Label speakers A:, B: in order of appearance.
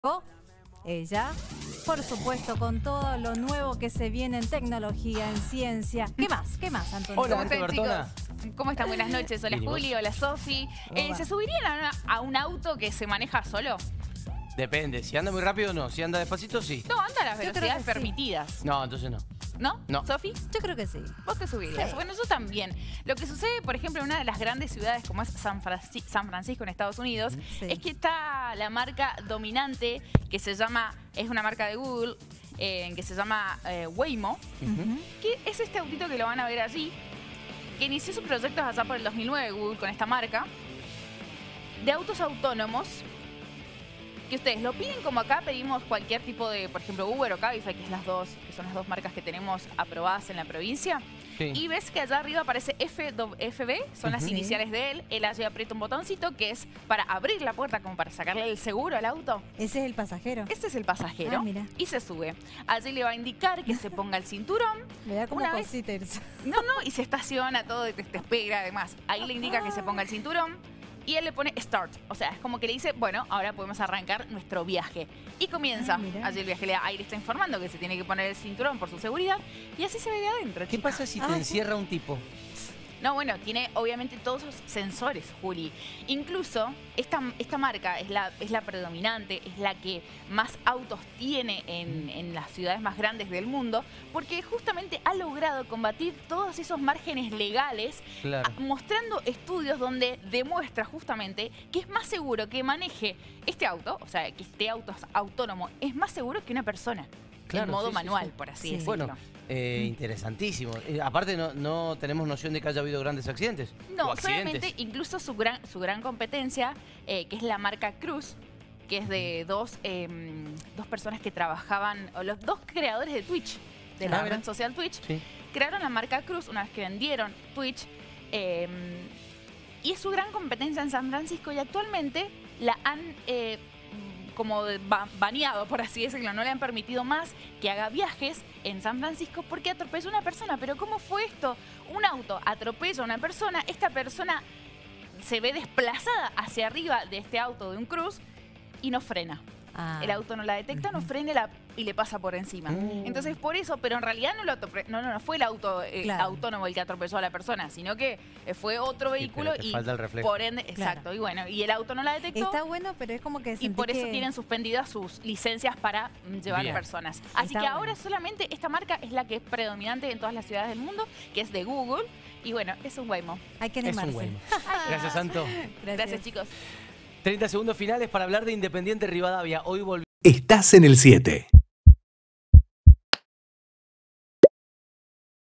A: Ella, por supuesto, con todo lo nuevo que se viene en tecnología, en ciencia. ¿Qué más? ¿Qué más, Antonio?
B: Hola,
C: ¿Cómo están,
B: Bertona.
C: chicos? ¿Cómo están? Buenas noches. Hola, Juli. Hola, Sofi. ¿Se subirían a un auto que se maneja solo?
B: Depende, si anda muy rápido no, si anda despacito sí.
C: No, anda a las
A: Yo creo
C: velocidades
A: que sí.
C: permitidas.
B: No, entonces no.
C: ¿No?
B: No.
C: ¿Sofi?
A: Yo creo que sí.
C: Vos te subirías.
A: Sí.
C: Bueno, yo también. Lo que sucede, por ejemplo, en una de las grandes ciudades como es San Francisco en Estados Unidos,
A: Sí.
C: es que está la marca dominante que se llama, es una marca de Google, que se llama Waymo, que es este autito que lo van a ver allí, que inició sus proyectos allá por el 2009 Google con esta marca, de autos autónomos, que ustedes lo piden como acá pedimos cualquier tipo de, por ejemplo, Uber o Cabify, que son las dos marcas que tenemos aprobadas en la provincia.
B: Sí.
C: Y ves que allá arriba aparece FB, son las
A: Sí.
C: iniciales de él. Él allí aprieta un botoncito que es para abrir la puerta, como para sacarle el seguro al auto.
A: Ese es el pasajero.
C: Este es el pasajero.
A: Ah, mira.
C: Y se sube. Allí le va a indicar que se ponga el cinturón.
A: Le da como
C: Una vez-
A: cosita irse.
C: No, y se estaciona todo, y te espera además. Ahí le indica que se ponga el cinturón y él le pone start. O sea, es como que le dice, bueno, ahora podemos arrancar nuestro viaje. Y comienza.
A: Ah, mira.
C: Allí el viaje, ahí le está informando que se tiene que poner el cinturón por su seguridad. Y así se ve de adentro,
B: ¿Qué
C: chicos.
B: pasa si
A: Ah,
B: te
A: sí.
B: encierra un tipo?
C: No, bueno, tiene obviamente todos esos sensores, Juli. Incluso esta marca es la predominante, es la que más autos tiene en las ciudades más grandes del mundo, porque justamente ha logrado combatir todos esos márgenes legales,
B: Claro.
C: mostrando estudios donde demuestra justamente que es más seguro que maneje este auto, o sea, que este auto autónomo es más seguro que una persona.
B: Claro,
C: En modo
B: sí, sí,
C: manual,
B: sí.
C: por así
A: Sí.
C: decirlo.
B: Bueno, interesantísimo. Aparte no tenemos noción de que haya habido grandes accidentes.
C: No,
B: o accidentes.
C: solamente incluso su gran competencia, que es la marca Cruz, que es de dos personas que trabajaban, o los dos creadores de Twitch, de la
B: mira.
C: red social Twitch,
B: Sí.
C: crearon la marca Cruz una vez que vendieron Twitch, y es su gran competencia en San Francisco, y actualmente la han como baneado, por así decirlo. No le han permitido más que haga viajes en San Francisco porque atropelló a una persona. Pero ¿cómo fue esto? Un auto atropella a una persona, esta persona se ve desplazada hacia arriba de este auto de un Cruz y no frena.
A: Ah.
C: El auto no la detecta, no frena y le pasa por encima. Entonces por eso, pero en realidad no fue el auto
A: Claro.
C: autónomo el que atropelló a la persona, sino que fue otro vehículo
B: pero te
C: y
B: falta el reflejo.
C: por ende, exacto, y bueno, y el auto no la detectó.
A: Está bueno, pero es como que
C: Y
A: sentí
C: por eso
A: que-
C: tienen suspendidas sus licencias para llevar
B: Bien.
C: personas. Así
A: Está
C: que ahora
A: bueno.
C: solamente esta marca es la que es predominante en todas las ciudades del mundo, que es de Google. Y bueno, es un Waymo.
A: Hay que
B: Es
A: animarse.
B: un Waymo. Gracias, Santo.
C: Gracias, chicos.
B: 30 segundos finales para hablar de Independiente Rivadavia. Hoy volvió.
D: Estás en el 7.